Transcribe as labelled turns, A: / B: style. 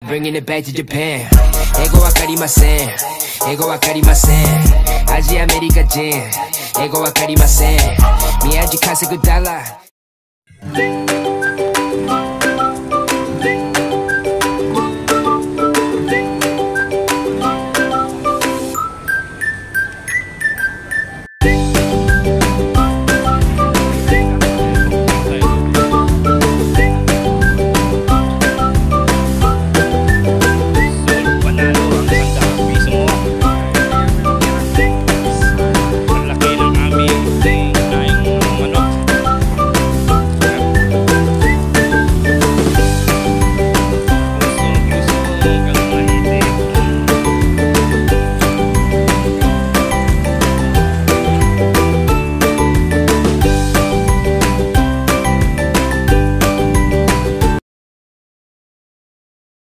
A: bringing it back to Japan. Ego wakarimasen, ego wakarimasen. Asia America Jin, ego wakarimasen. Miyaji Kaseku Dala.